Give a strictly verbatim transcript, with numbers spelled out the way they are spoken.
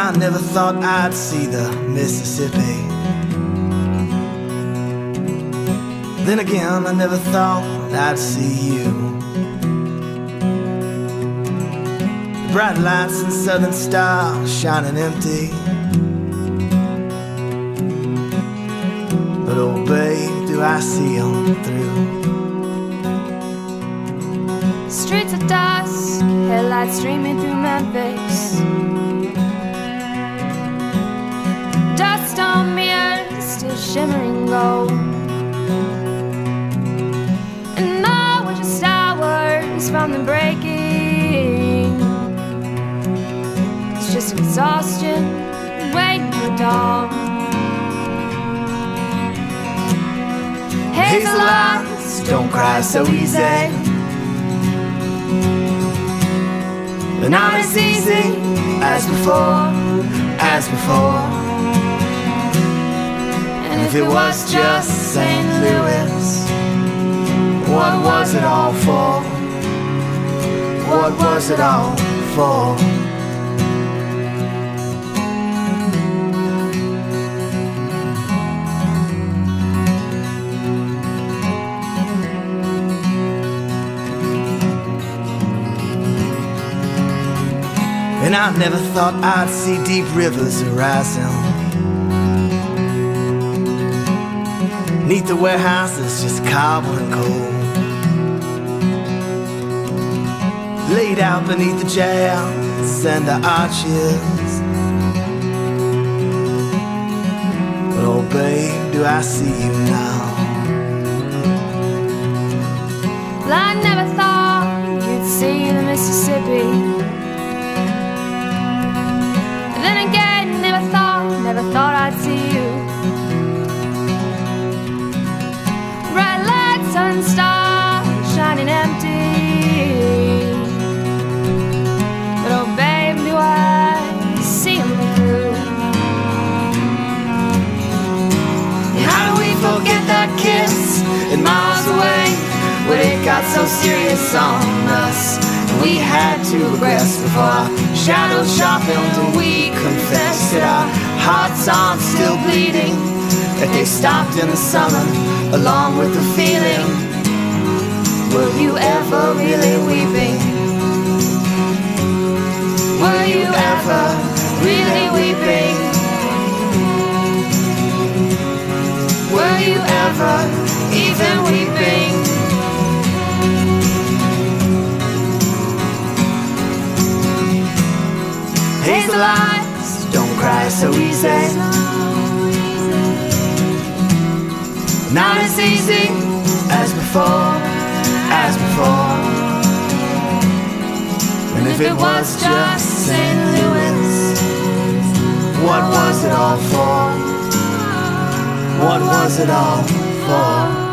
I never thought I'd see the Mississippi. Then again, I never thought I'd see you. Bright lights and southern stars shining empty. But oh babe, do I see them through. Streets of dusk, headlights streaming through Memphis. Dust on mirrors, still shimmering gold. And now we're just hours from the breaking. It's just exhaustion, waiting for dawn. Hazel eyes, don't cry so easy. But not as easy as before, as before. And if it was just Saint Louis, what was it all for? What was it all for? And I never thought I'd see deep rivers arising. Neath the warehouses just cobbled and cold, laid out beneath the jams and the arches. But oh babe, do I see you now. Well, I never thought you'd see the Mississippi. Then again, never thought, never thought I'd see you. Bright lights and stars shining empty. But oh babe, do I see them through. How do we forget that kiss and miles away, when it got so serious on us? We had to regress before our shadows sharpened, and we confessed that our hearts aren't still bleeding, that they stopped in the summer along with the feeling. Were you ever really weeping? Were you ever really weeping? Were you ever even weeping? Hazel eyes, don't cry so easy. Not as easy as before, as before. And if it was just Saint Louis, what was it all for? What was it all for?